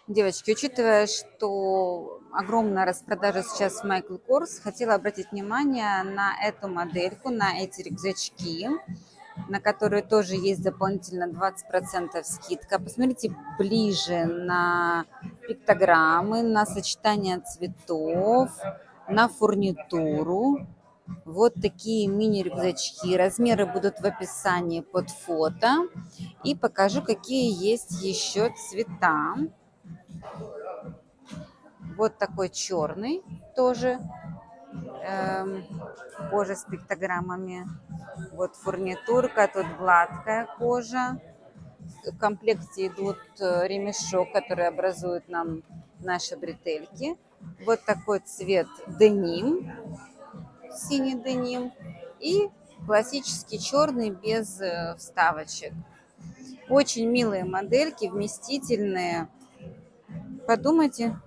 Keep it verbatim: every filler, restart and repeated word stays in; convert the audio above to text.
Девочки, учитывая, что огромная распродажа сейчас в Michael Kors, хотела обратить внимание на эту модельку, на эти рюкзачки, на которые тоже есть дополнительно двадцать процентов скидка. Посмотрите ближе на пиктограммы, на сочетание цветов, на фурнитуру. Вот такие мини-рюкзачки. Размеры будут в описании под фото. И покажу, какие есть еще цвета. Вот такой черный тоже, эм, кожа с пиктограммами. Вот фурнитурка, тут гладкая кожа. В комплекте идут э, ремешок, который образует нам наши бретельки. Вот такой цвет деним, синий деним. И классический черный без э, вставочек. Очень милые модельки, вместительные. Подумайте,